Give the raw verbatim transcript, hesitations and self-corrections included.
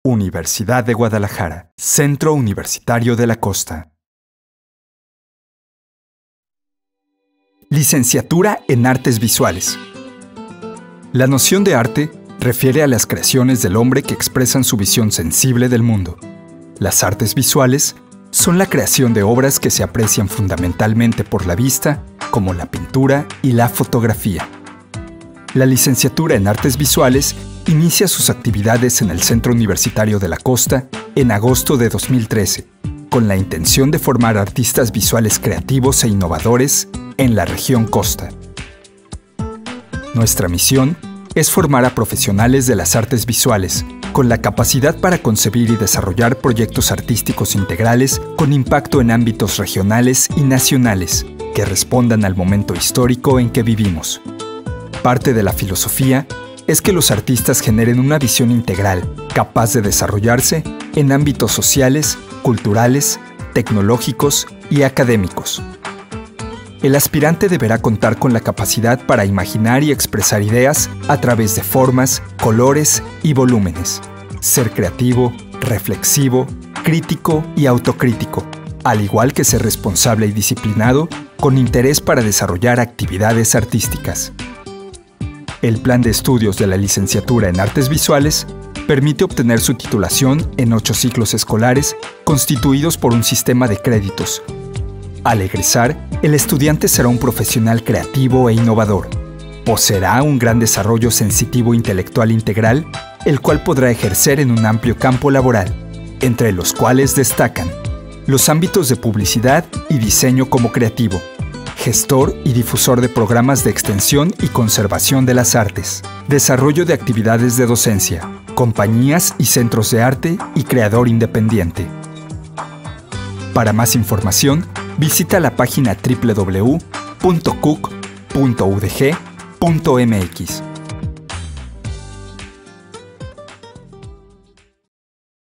Universidad de Guadalajara, Centro Universitario de la Costa. Licenciatura en Artes Visuales. La noción de arte refiere a las creaciones del hombre que expresan su visión sensible del mundo. Las artes visuales son la creación de obras que se aprecian fundamentalmente por la vista, como la pintura y la fotografía. La licenciatura en Artes Visuales inicia sus actividades en el Centro Universitario de la Costa en agosto de dos mil trece, con la intención de formar artistas visuales creativos e innovadores en la región Costa. Nuestra misión es formar a profesionales de las artes visuales con la capacidad para concebir y desarrollar proyectos artísticos integrales con impacto en ámbitos regionales y nacionales que respondan al momento histórico en que vivimos. Parte de la filosofía es que los artistas generen una visión integral capaz de desarrollarse en ámbitos sociales, culturales, tecnológicos y académicos. El aspirante deberá contar con la capacidad para imaginar y expresar ideas a través de formas, colores y volúmenes. Ser creativo, reflexivo, crítico y autocrítico, al igual que ser responsable y disciplinado, con interés para desarrollar actividades artísticas. El plan de estudios de la licenciatura en Artes Visuales permite obtener su titulación en ocho ciclos escolares constituidos por un sistema de créditos. Al egresar, el estudiante será un profesional creativo e innovador. Poseerá un gran desarrollo sensitivo intelectual integral, el cual podrá ejercer en un amplio campo laboral, entre los cuales destacan los ámbitos de publicidad y diseño como creativo, gestor y difusor de programas de extensión y conservación de las artes, desarrollo de actividades de docencia, compañías y centros de arte y creador independiente. Para más información, visita la página doble u doble u doble u punto c u c punto u d g punto m x.